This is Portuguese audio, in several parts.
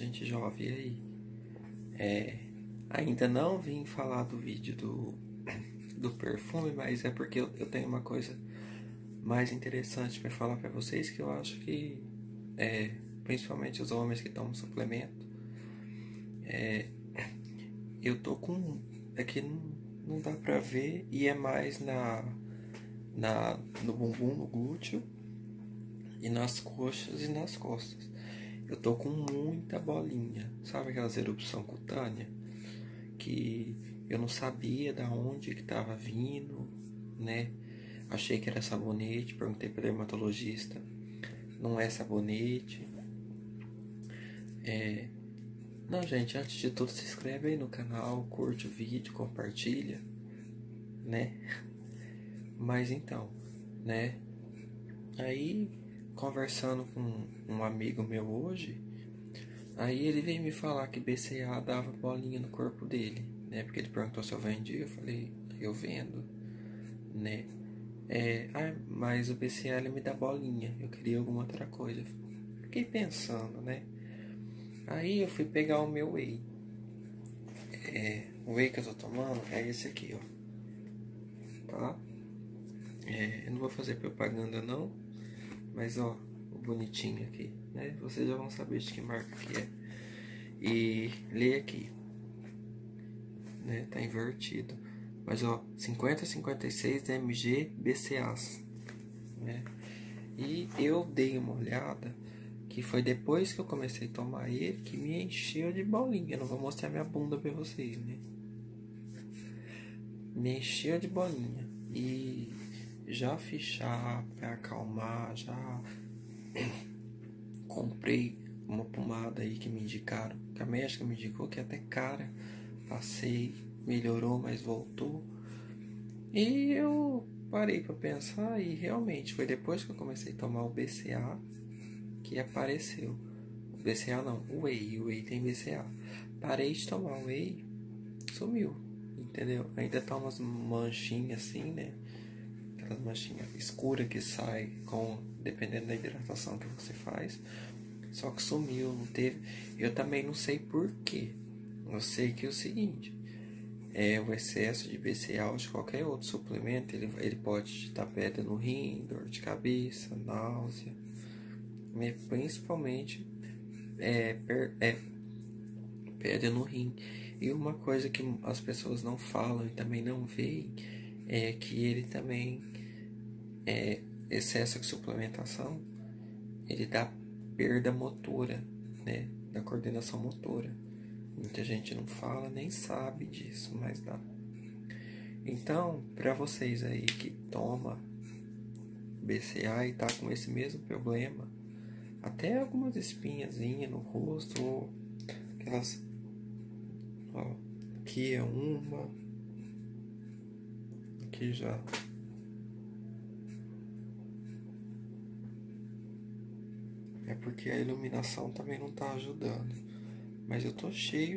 gente jovem aí. Ainda não vim falar do vídeo do perfume, mas é porque eu tenho uma coisa mais interessante para falar para vocês, que eu acho que, principalmente os homens que tomam suplemento, eu tô com... Aqui não dá pra ver, e é mais no bumbum, no glúteo, e nas coxas e nas costas. Eu tô com muita bolinha, sabe aquelas erupção cutânea? Que eu não sabia da onde que tava vindo, né? Achei que era sabonete, perguntei para dermatologista, não é sabonete. Não, gente, antes de tudo, se inscreve aí no canal, curte o vídeo, compartilha, né? Mas então, né? Aí, conversando com um amigo meu hoje, aí ele veio me falar que BCA dava bolinha no corpo dele, né? Porque ele perguntou se eu vendia, eu falei, eu vendo, né? Mas o BCA ele me dá bolinha, eu queria alguma outra coisa. Fiquei pensando, né? Aí eu fui pegar o meu whey. O whey que eu tô tomando é esse aqui, ó. Tá? Eu não vou fazer propaganda não, mas ó, o bonitinho aqui, né? Vocês já vão saber de que marca que é. E lê aqui, né? Tá invertido. Mas ó, 50-56 mg BCAAs, né? E eu dei uma olhada, que foi depois que eu comecei a tomar ele, que me encheu de bolinha. Eu não vou mostrar minha bunda pra vocês, né? Me encheu de bolinha. E já fiz chá pra acalmar, já comprei uma pomada aí que me indicaram, que a médica me indicou, que é até cara. Passei, melhorou, mas voltou. E eu parei pra pensar e realmente foi depois que eu comecei a tomar o BCA que apareceu. O BCA não, o whey tem BCA. Parei de tomar o whey, sumiu, entendeu? Ainda tá umas manchinhas assim, né? Aquelas manchinhas escuras que sai dependendo da hidratação que você faz. Só que sumiu, não teve. Eu também não sei porquê. Eu sei que é o seguinte, o excesso de BCA ou de qualquer outro suplemento, ele pode te dar pedra no rim, dor de cabeça, náusea, principalmente pedra no rim. E uma coisa que as pessoas não falam e também não veem é que ele também, excesso de suplementação, ele dá perda motora, né, da coordenação motora. Muita gente não fala, nem sabe disso, mas dá. Então, para vocês aí que toma BCA e tá com esse mesmo problema, até algumas espinhazinhas no rosto, ou aquelas, ó, aqui é uma, aqui já, é porque a iluminação também não tá ajudando, mas eu tô cheio,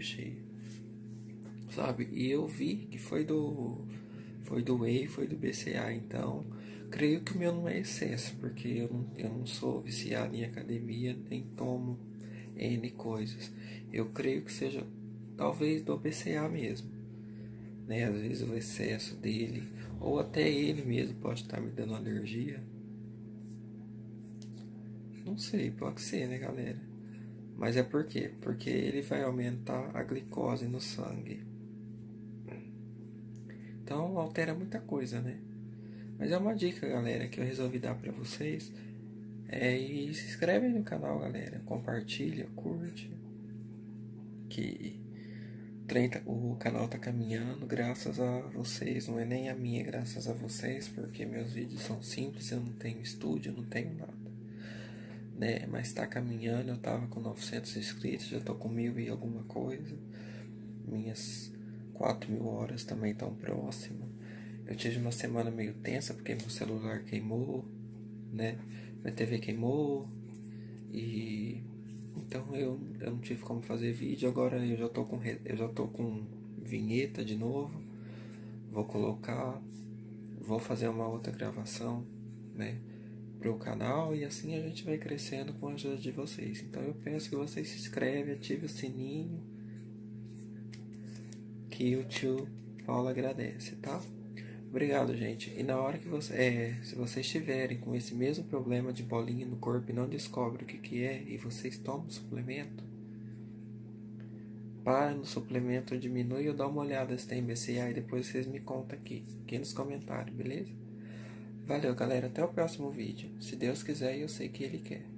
sabe? E eu vi que foi do whey, foi do BCA, então creio que o meu não é excesso, porque eu não sou viciado em academia, nem tomo N coisas. Eu creio que seja talvez do BCA mesmo, né? Às vezes o excesso dele, ou até ele mesmo pode estar me dando alergia. Não sei, pode ser, né, galera? Mas é por quê? Porque ele vai aumentar a glicose no sangue. Então altera muita coisa, né? Mas é uma dica, galera, que eu resolvi dar pra vocês. E se inscreve aí no canal, galera. Compartilha, curte. Que o canal tá caminhando graças a vocês. Não é nem a minha, graças a vocês. Porque meus vídeos são simples, eu não tenho estúdio, eu não tenho nada, né? Mas tá caminhando, eu tava com 900 inscritos, já tô com 1000 e alguma coisa. Minhas 4.000 horas também estão próximas. Eu tive uma semana meio tensa porque meu celular queimou, né? Minha TV queimou e então eu não tive como fazer vídeo. Agora eu já tô com vinheta de novo. Vou fazer uma outra gravação, né? pro canal, e assim a gente vai crescendo com a ajuda de vocês. Então eu peço que vocês se inscrevem, ative o sininho, que o tio Paulo agradece, tá? Obrigado, gente. E na hora que se vocês estiverem com esse mesmo problema de bolinha no corpo e não descobrem o que é, e vocês tomam suplemento, para no suplemento, diminui ou dá uma olhada se tem BCA, e depois vocês me contam aqui nos comentários, beleza? Valeu, galera. Até o próximo vídeo. Se Deus quiser e eu sei que Ele quer.